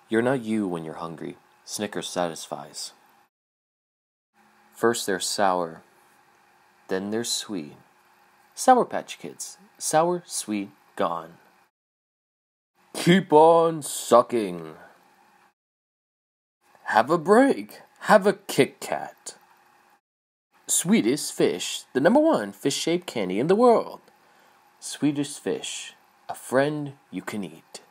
You're not you when you're hungry. Snickers satisfies. First they're sour, then they're sweet. Sour Patch Kids. Sour, sweet, gone. Keep on sucking. Have a break. Have a Kit Kat. Swedish Fish, the #1 fish-shaped candy in the world. Swedish Fish, a friend you can eat.